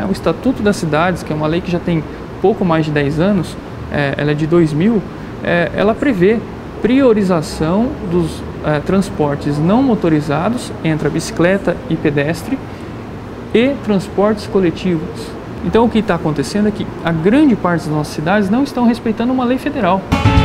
O Estatuto das Cidades, que é uma lei que já tem pouco mais de 10 anos, ela é de 2000, ela prevê priorização dos transportes não motorizados entre a bicicleta e pedestre e transportes coletivos. Então o que está acontecendo é que a grande parte das nossas cidades não estão respeitando uma lei federal.